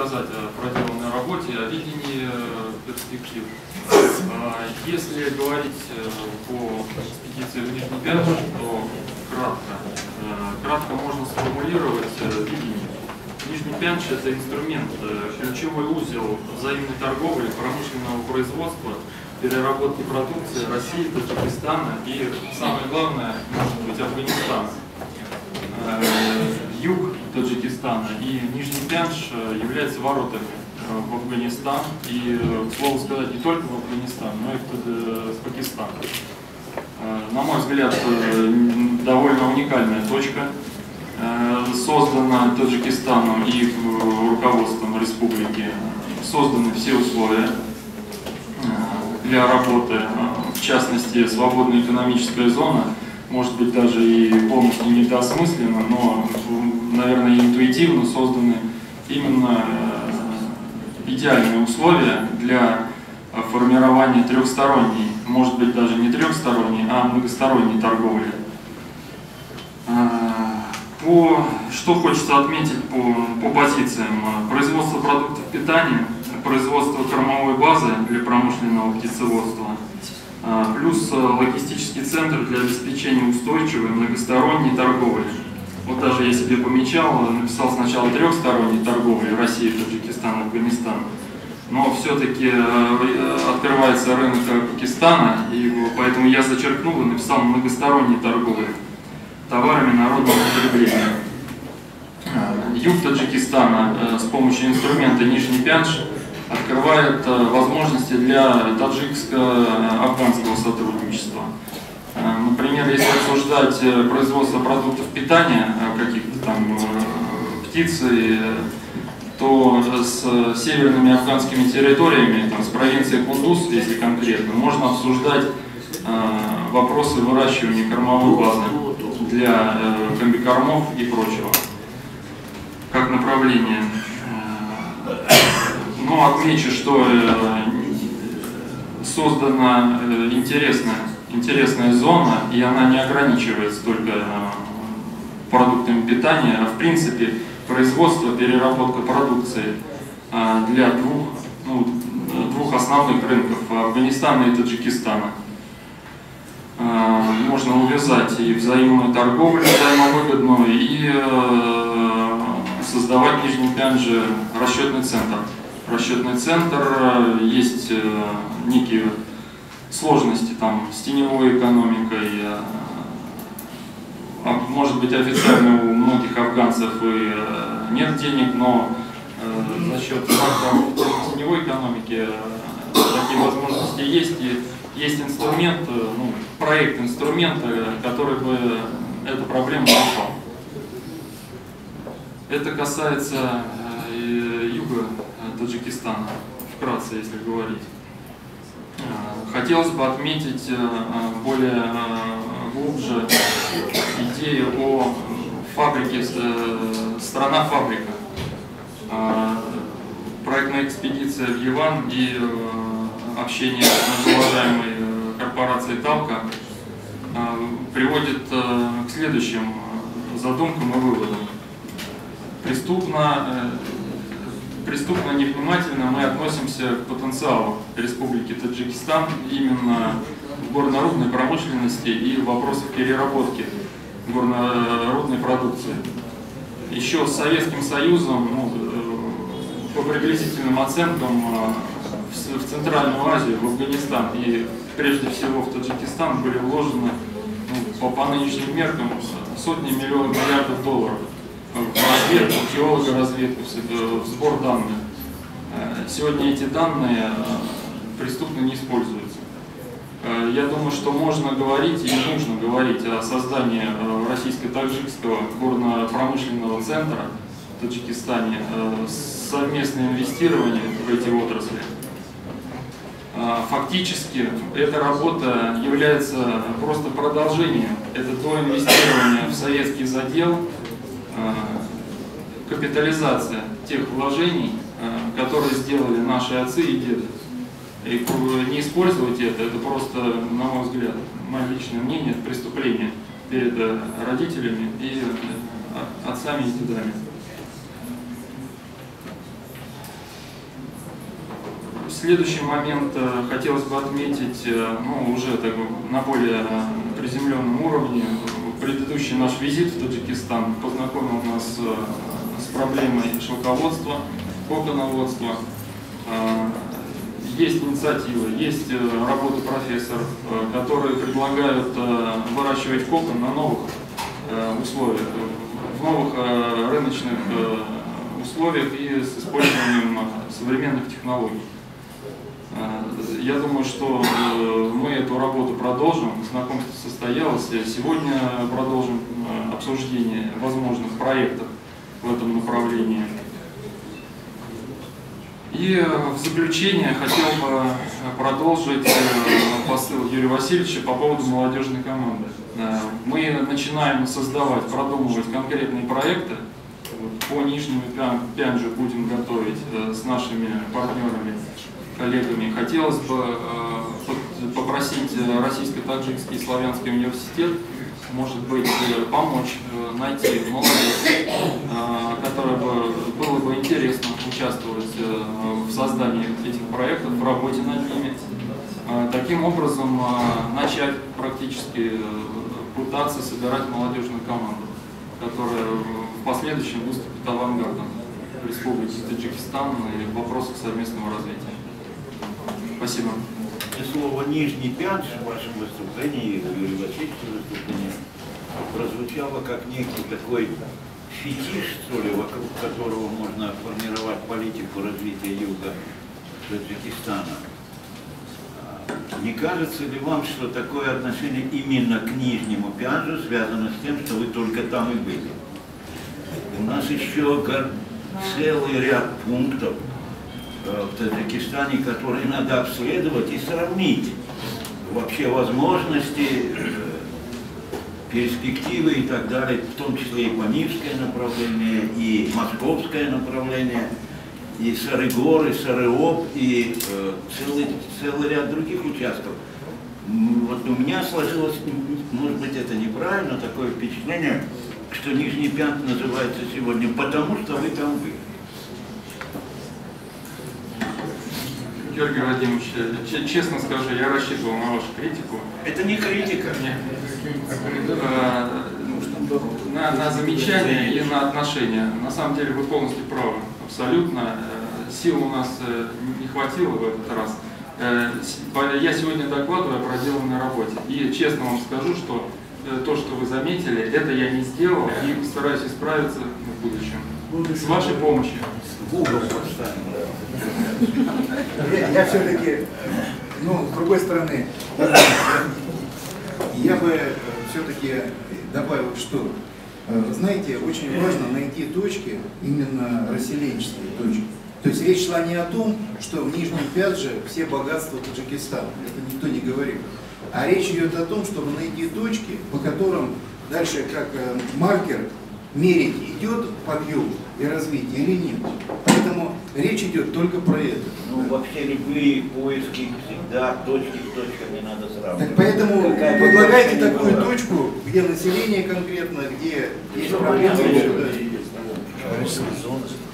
рассказать о проделанной работе, о видении перспектив. Если говорить по экспедиции в Нижний Пянш, то кратко можно сформулировать видение. Нижний Пянш – это инструмент, ключевой узел взаимной торговли, промышленного производства, переработки продукции России, Таджикистана и, самое главное, может быть, Афганистана. Юг Таджикистана и Нижний Пянш являются воротами в Афганистан и, к слову сказать, не только в Афганистан, но и в Пакистан. На мой взгляд, довольно уникальная точка, создана Таджикистаном и руководством республики, созданы все условия для работы, в частности, свободная экономическая зона, может быть, даже и полностью недоосмысленно, но, наверное, интуитивно созданы именно идеальные условия для формирования трехсторонней, может быть, даже не трехсторонней, а многосторонней торговли. Что хочется отметить по позициям: производство продуктов питания, производство кормовой базы для промышленного птицеводства, плюс логистический центр для обеспечения устойчивой многосторонней торговли. Вот даже я себе помечал, написал сначала трехсторонней торговли России, Таджикистан, Афганистан, но все-таки открывается рынок Пакистана, и поэтому я зачеркнул и написал многосторонней торговли товарами народного потребления. Юг Таджикистана с помощью инструмента Нижний Пянш открывает возможности для таджикско-афганского сотрудничества. Например, если обсуждать производство продуктов питания, каких-то там птицы, то с северными афганскими территориями, там, с провинцией Кундуз, если конкретно, можно обсуждать вопросы выращивания кормовой базы для комбикормов и прочего, как направление. Но отмечу, что создана интересная зона, и она не ограничивается только продуктами питания, а в принципе производство, переработка продукции для двух основных рынков – Афганистана и Таджикистана. Можно увязать и взаимную торговлю, взаимовыгодную, и создавать в Нижнем Пянже расчетный центр. Расчетный центр, есть некие сложности там с теневой экономикой, может быть, официально у многих афганцев и нет денег, но за счет теневой экономики такие возможности есть, и есть инструмент, проект инструмента, который бы эту проблему решал. Это касается юга Таджикистана, вкратце, если говорить. Хотелось бы отметить более глубже идею о фабрике, страна-фабрика. Проектная экспедиция в Ливан и общение с уважаемой корпорацией Талка приводит к следующим задумкам и выводам. Преступно невнимательно мы относимся к потенциалу Республики Таджикистан именно в горно-рудной промышленности и в вопросах переработки горно-рудной продукции. Еще с Советским Союзом, по приблизительным оценкам, в Центральную Азию, в Афганистан и прежде всего в Таджикистан были вложены по нынешним меркам сотни миллиардов долларов в разведку, в геологоразведку, в сбор данных. Сегодня эти данные преступно не используются. Я думаю, что можно говорить и нужно говорить о создании российско-таджикского горно-промышленного центра в Таджикистане, совместное инвестирование в эти отрасли. Фактически эта работа является просто продолжением, это то инвестирование в советский задел, капитализация тех вложений, которые сделали наши отцы и деды. И не использовать это просто, на мой взгляд, мое личное мнение, это преступление перед родителями и отцами и дедами. Следующий момент хотелось бы отметить, ну, уже так, на более приземленном уровне. Предыдущий наш визит в Таджикистан познакомил нас с проблемой шелководства, коконоводства. Есть инициативы, есть работы профессоров, которые предлагают выращивать кокон на новых условиях, в новых рыночных условиях и с использованием современных технологий. Я думаю, что мы эту работу продолжим, знакомство состоялось. Сегодня продолжим обсуждение возможных проектов в этом направлении. И в заключение хотел бы продолжить посыл Юрия Васильевича по поводу молодежной команды. Мы начинаем создавать, продумывать конкретные проекты. По Нижнему Пянджу будем готовить с нашими партнерами, коллегами. Хотелось бы попросить Российско-Таджикский и Славянский университет, может быть, помочь найти молодежь, которой было бы интересно участвовать в создании этих проектов, в работе над ними. Таким образом, начать практически пытаться собирать молодежную команду, которая в последующем выступит авангардом Республики Таджикистан и в вопросах совместного развития. Спасибо. Слово «Нижний Пяндж» в вашем выступлении, в Юрия Васильевича выступлении, прозвучало как некий такой фетиш, что ли, вокруг которого можно формировать политику развития юга Таджикистана. Не кажется ли вам, что такое отношение именно к Нижнему Пянджу связано с тем, что вы только там и были? У нас еще целый ряд пунктов в Таджикистане, которые надо обследовать и сравнить вообще возможности, перспективы и так далее, в том числе и Памирское направление, и Московское направление, и Сарыгор, и Сарыоп, и целый ряд других участков. Вот у меня сложилось, может быть, это неправильно, такое впечатление, что Нижний Пяндж называется сегодня потому, что вы там были. Георгий Владимирович, честно скажу, я рассчитывал на вашу критику. Это не критика. Нет. На замечания и на отношения. На самом деле вы полностью правы. Абсолютно. Сил у нас не хватило в этот раз. Я сегодня докладываю о проделанной работе. И честно вам скажу, что то, что вы заметили, это я не сделал и постараюсь исправиться в будущем. С вашей помощью. Я все-таки, ну, с другой стороны, я бы все-таки добавил, что, знаете, очень важно найти точки, именно расселенческие точки. То есть речь шла не о том, что в Нижнем Пяндже все богатства Таджикистана, это никто не говорил. А речь идет о том, чтобы найти точки, по которым дальше как маркер мерить, идет подъем и развитие или нет. Поэтому речь идет только про это. Ну, вообще любые поиски всегда точки с точками надо сравнивать. Так поэтому предлагайте такую точку, где население конкретно, где есть проблемы.